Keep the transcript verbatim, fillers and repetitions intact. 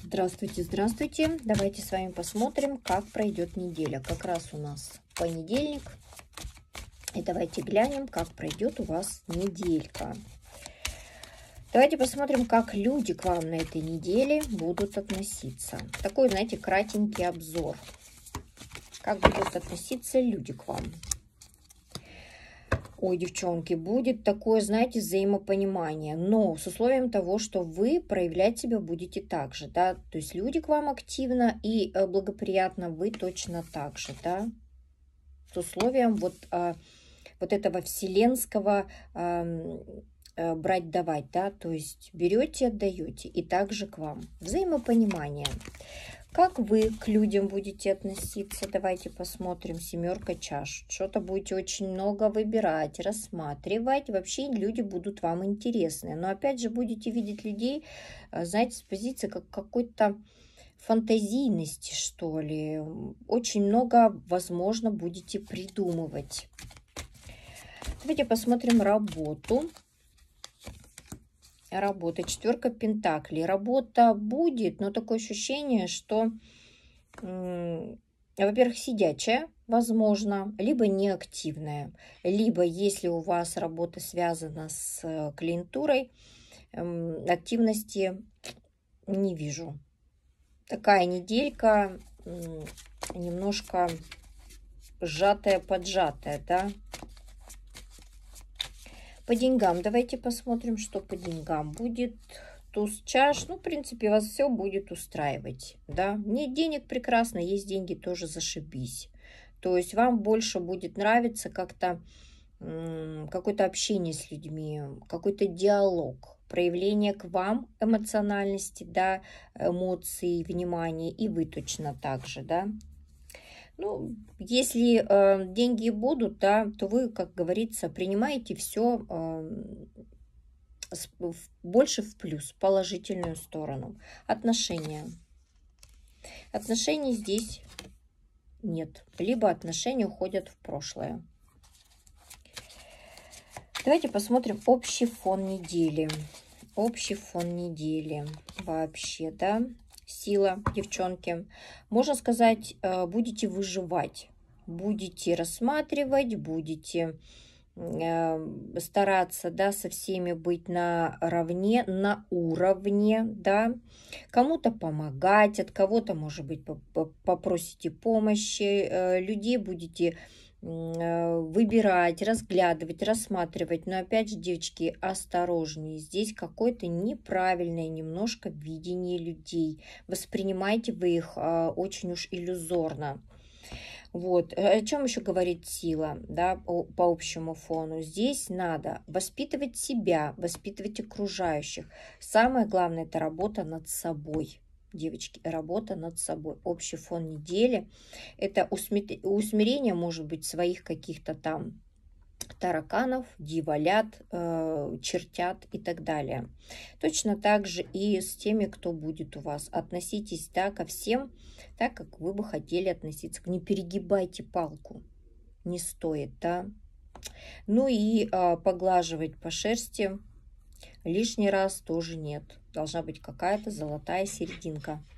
Здравствуйте, здравствуйте. Давайте с вами посмотрим, как пройдет неделя. Как раз у нас понедельник. И давайте глянем, как пройдет у вас неделька. Давайте посмотрим, как люди к вам на этой неделе будут относиться. Такой, знаете, кратенький обзор. Как будут относиться люди к вам. Ой, девчонки, будет такое, знаете, взаимопонимание, но с условием того, что вы проявлять себя будете так же, да, то есть люди к вам активно и благоприятно, вы точно так же, да, с условием вот, а, вот этого вселенского а, а, брать-давать, да, то есть берете, отдаете, и также к вам. Взаимопонимание. Как вы к людям будете относиться? Давайте посмотрим. Семерка чаш. Что-то будете очень много выбирать, рассматривать. Вообще люди будут вам интересны. Но опять же будете видеть людей, знаете, с позиции как какой-то фантазийности, что ли. Очень много, возможно, будете придумывать. Давайте посмотрим работу. Работа, четверка пентаклей. Работа будет, но такое ощущение, что, во-первых, сидячая, возможно, либо неактивная, либо если у вас работа связана с клиентурой, активности не вижу. Такая неделька немножко сжатая, поджатая, да. По деньгам давайте посмотрим, что по деньгам будет. Туз чаш, ну, в принципе, вас все будет устраивать, да. Нет денег, прекрасно, есть деньги, тоже зашибись. То есть вам больше будет нравиться как-то какое-то общение с людьми, какой-то диалог, проявление к вам эмоциональности, да, эмоций, внимания, и вы точно так же, да. Ну, если э, деньги будут, да, то вы, как говорится, принимаете все э, с, в, больше в плюс, в положительную сторону. Отношения. Отношений здесь нет. Либо отношения уходят в прошлое. Давайте посмотрим общий фон недели. Общий фон недели. Вообще, да. Сила, девчонки. Можно сказать, будете выживать, будете рассматривать, будете стараться, да, со всеми быть наравне, на уровне, да, кому-то помогать, от кого-то, может быть, попросите помощи, людей будете выбирать, разглядывать, рассматривать. Но опять же, девочки, осторожнее. Здесь какое-то неправильное немножко видение людей. Воспринимайте вы их а, очень уж иллюзорно. Вот. О чем еще говорит сила, да, по общему фону? Здесь надо воспитывать себя, воспитывать окружающих. Самое главное – это работа над собой. Девочки, работа над собой. Общий фон недели – это усмирение, может быть, своих каких-то там тараканов, дьяволят, э, чертят и так далее. Точно так же и с теми, кто будет у вас. Относитесь, да, ко всем так, как вы бы хотели относиться. Не перегибайте палку, не стоит, да. Ну и э, поглаживать по шерсти лишний раз тоже нет. Должна быть какая-то золотая серединка.